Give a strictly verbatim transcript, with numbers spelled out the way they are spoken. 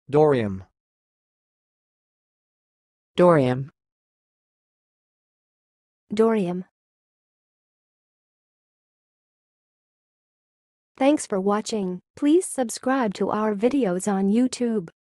doarium, doarium, doarium. Thanks for watching. Please subscribe to our videos on YouTube.